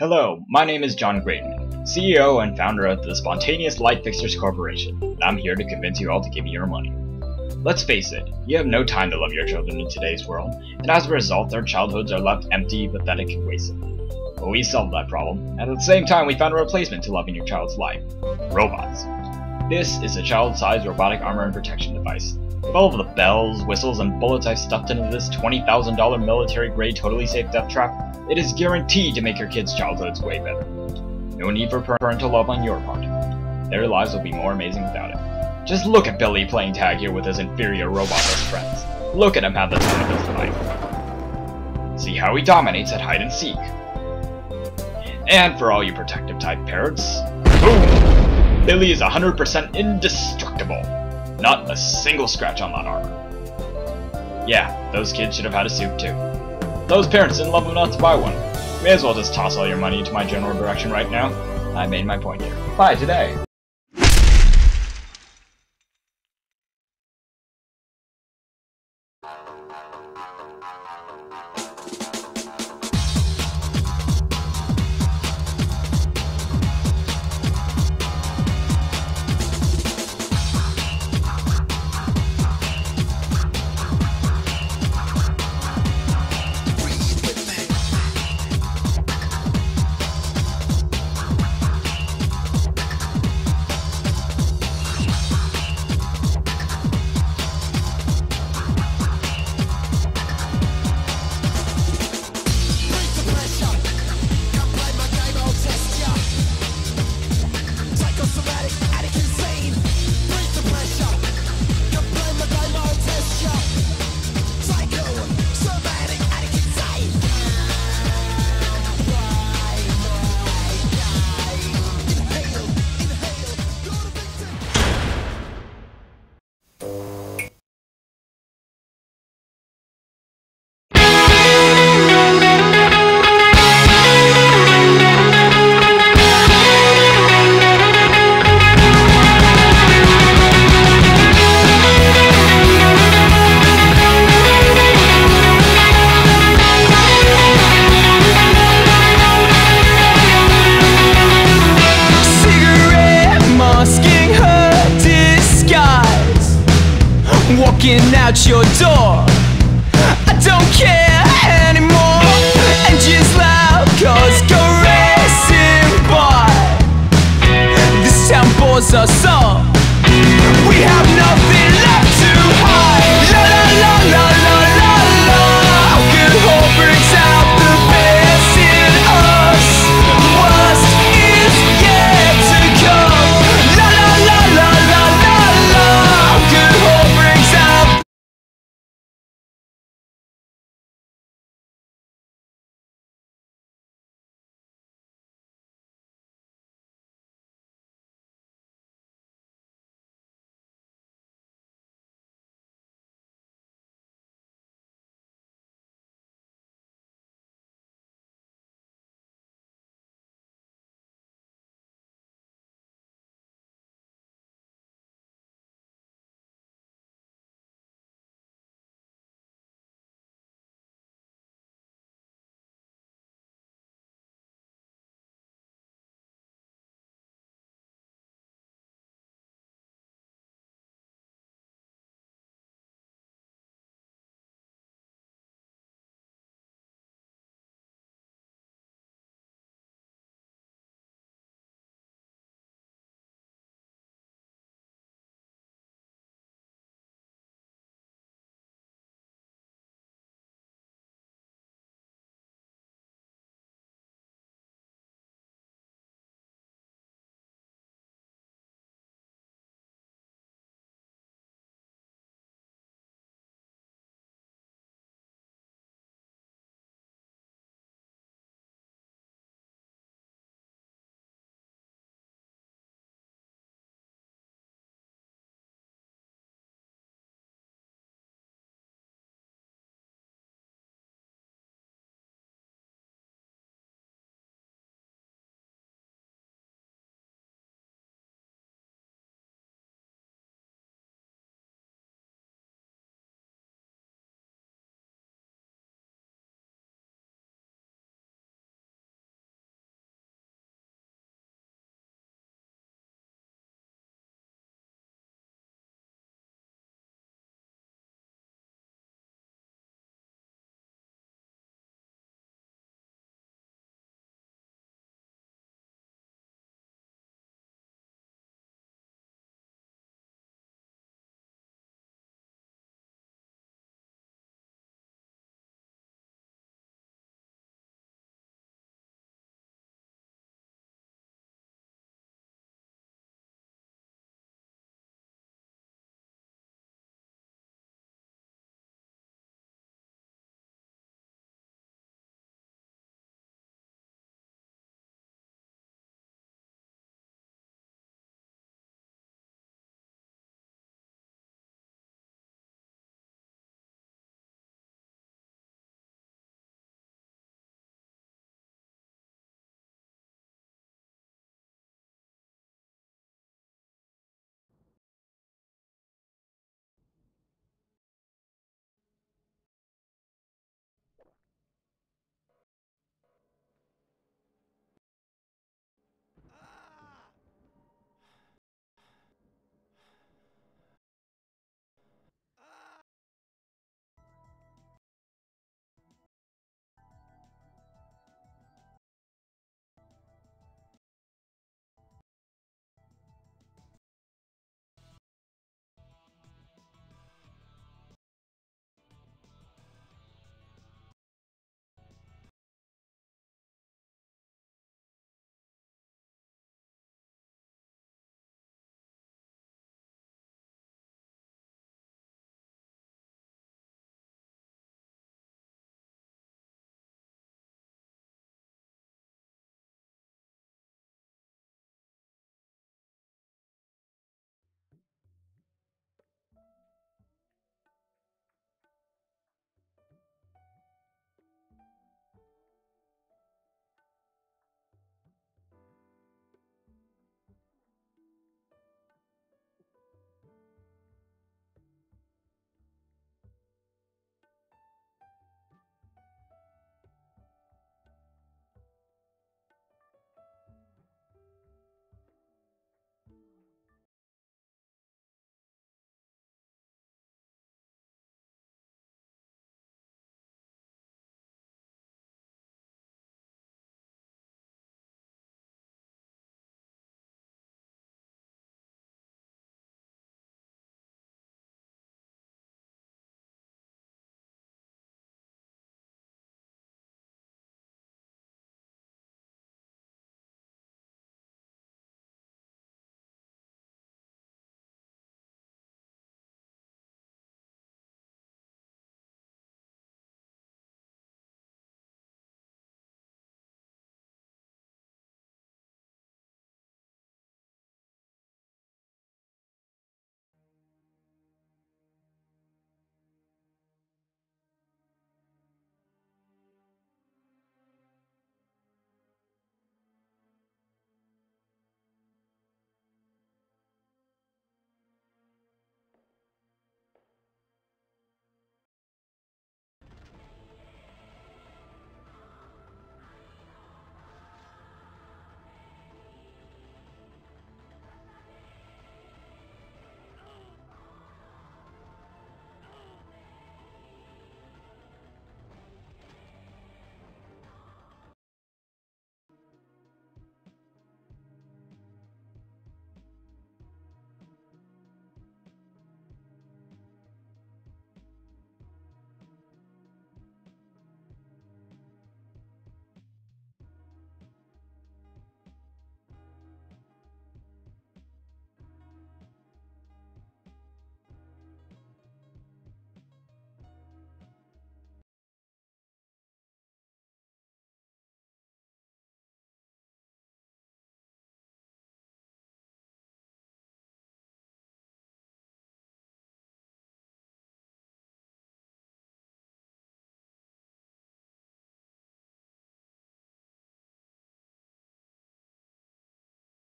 Hello, my name is John Graydon, CEO and founder of the Spontaneous Light Fixers Corporation, and I'm here to convince you all to give me your money. Let's face it, you have no time to love your children in today's world, and as a result their childhoods are left empty, pathetic, and wasted. But we solved that problem, and at the same time we found a replacement to loving your child's life. Robots. This is a child-sized robotic armor and protection device. With all of the bells, whistles, and bullets I've stuffed into this $20,000 military-grade totally safe death trap, it is guaranteed to make your kids' childhoods way better. No need for parental love on your part. Their lives will be more amazing without it. Just look at Billy playing tag here with his inferior robot-less friends. Look at him have the time of his life. See how he dominates at hide and seek. And for all you protective type parents, boom! Billy is 100% indestructible. Not a single scratch on that armor. Yeah, those kids should have had a suit too. Those parents didn't love enough to buy one. May as well just toss all your money into my general direction right now. I made my point here. Bye today. Walking out your door, I don't care anymore. Engines loud, cars go racing by. This town bores us all.